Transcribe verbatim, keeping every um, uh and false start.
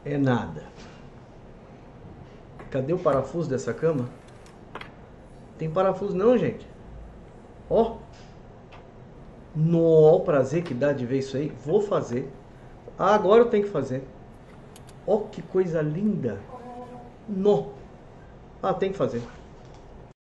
É nada. Cadê o parafuso dessa cama? Tem parafuso não, gente. Ó. No prazer que dá de ver isso aí. Vou fazer. Ah, agora eu tenho que fazer. Ó, que coisa linda. No. Ah, tem que fazer.